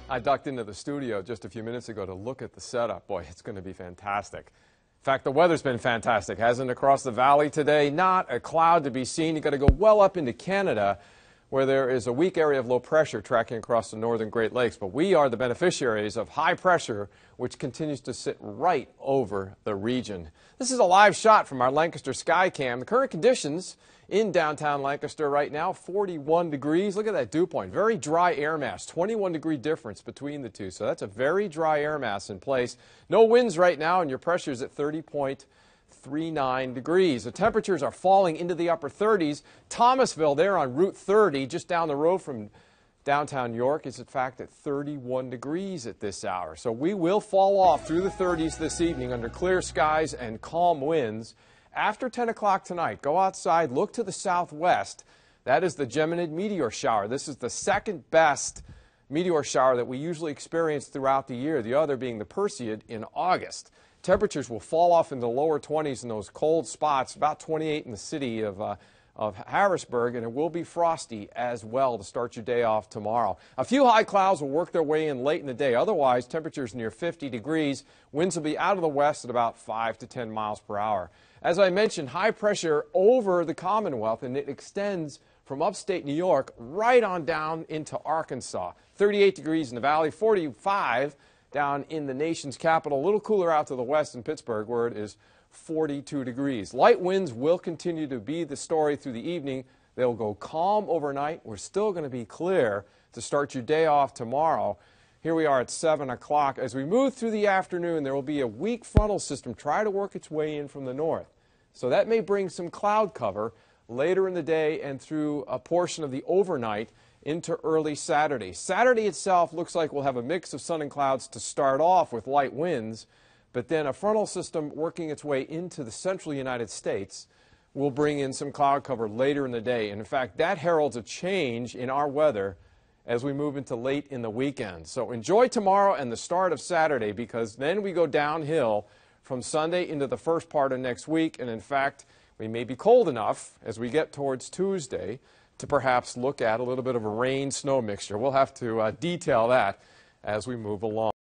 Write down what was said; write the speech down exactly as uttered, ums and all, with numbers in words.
I ducked into the studio just a few minutes ago to look at the setup. Boy, it's going to be fantastic. In fact, the weather's been fantastic, hasn't it? Across the valley today, not a cloud to be seen. You've got to go well up into Canada, where there is a weak area of low pressure tracking across the northern Great Lakes. But we are the beneficiaries of high pressure, which continues to sit right over the region. This is a live shot from our Lancaster Skycam. The current conditions in downtown Lancaster right now, forty-one degrees. Look at that dew point. Very dry air mass, twenty-one degree difference between the two. So that's a very dry air mass in place. No winds right now, and your pressure is at thirty point three nine degrees. The temperatures are falling into the upper thirties. Thomasville, there on Route thirty, just down the road from downtown York, is in fact at thirty-one degrees at this hour. So we will fall off through the thirties this evening under clear skies and calm winds. After ten o'clock tonight, go outside, look to the southwest. That is the Geminid meteor shower. This is the second best meteor shower that we usually experience throughout the year, the other being the Perseid in August. Temperatures will fall off in the lower twenties in those cold spots, about twenty-eight in the city of, uh, of Harrisburg, and it will be frosty as well to start your day off tomorrow. A few high clouds will work their way in late in the day. Otherwise, temperatures near fifty degrees. Winds will be out of the west at about five to ten miles per hour. As I mentioned, high pressure over the Commonwealth, and it extends from upstate New York right on down into Arkansas. thirty-eight degrees in the valley, forty-five down in the nation's capital. A little cooler out to the west in Pittsburgh, where it is forty-two degrees. Light winds will continue to be the story through the evening. They'll go calm overnight. We're still going to be clear to start your day off tomorrow. Here we are at seven o'clock. As we move through the afternoon, there will be a weak frontal system try to work its way in from the north. So that may bring some cloud cover later in the day and through a portion of the overnight into early Saturday. Saturday itself looks like we'll have a mix of sun and clouds to start off with light winds, but then a frontal system working its way into the central United States will bring in some cloud cover later in the day. And in fact, that heralds a change in our weather as we move into late in the weekend. So enjoy tomorrow and the start of Saturday, because then we go downhill from Sunday into the first part of next week. And in fact, we may be cold enough as we get towards Tuesday to perhaps look at a little bit of a rain-snow mixture. We'll have to uh, detail that as we move along.